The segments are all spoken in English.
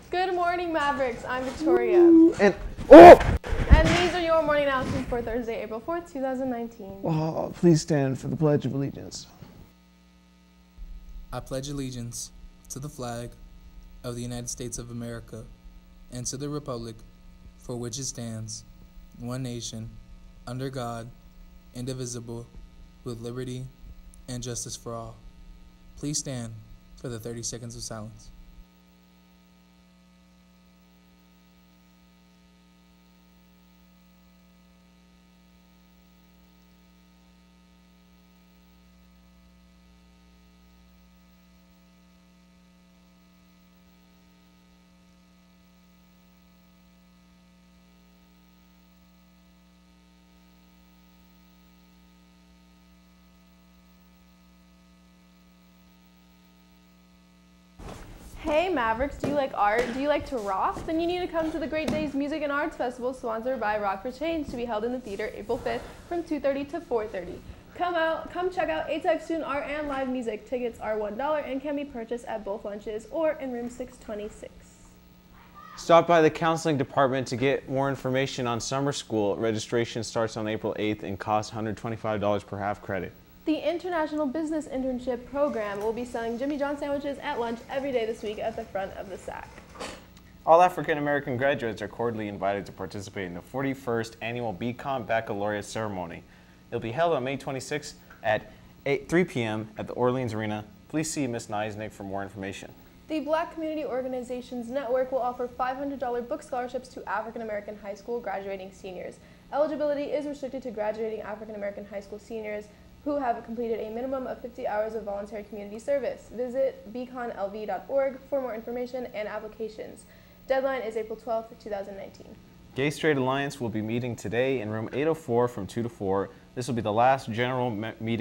Good morning, Mavericks. I'm Victoria. And These are your morning announcements for Thursday, April 4th, 2019. oh, please stand for the Pledge of Allegiance. I pledge allegiance to the flag of the United States of America and to the republic for which it stands, one nation, under God, indivisible, with liberty and justice for all. Please stand for the 30 seconds of silence. Hey Mavericks, do you like art? Do you like to rock? Then you need to come to the Great Days Music and Arts Festival sponsored by Rock for Change to be held in the theater April 5th from 2:30 to 4:30. Come check out A-Type Student Art and live music. Tickets are $1 and can be purchased at both lunches or in room 626. Stop by the counseling department to get more information on summer school. Registration starts on April 8th and costs $125 per half credit. The International Business Internship Program will be selling Jimmy John sandwiches at lunch every day this week at the front of the SAC. All African American graduates are cordially invited to participate in the 41st Annual BCom Baccalaureate Ceremony. It'll be held on May 26th at 3 p.m. at the Orleans Arena. Please see Ms. Neisnick for more information. The Black Community Organizations Network will offer $500 book scholarships to African American high school graduating seniors. Eligibility is restricted to graduating African American high school seniors who have completed a minimum of 50 hours of voluntary community service. Visit beaconlv.org for more information and applications. Deadline is April 12th, 2019. Gay Straight Alliance will be meeting today in room 804 from 2 to 4. This will be the last general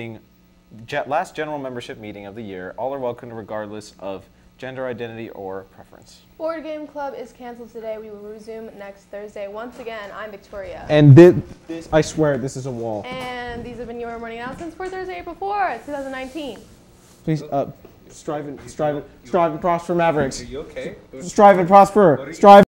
membership meeting of the year. All are welcome regardless of gender identity or preference. Board Game Club is canceled today. We will resume next Thursday. Once again, I'm Victoria. And this, I swear, this is a wall. And these have been your morning announcements for Thursday, April 4th, 2019. Please, strive and prosper, Mavericks. Are you okay? Strive and prosper. Strive.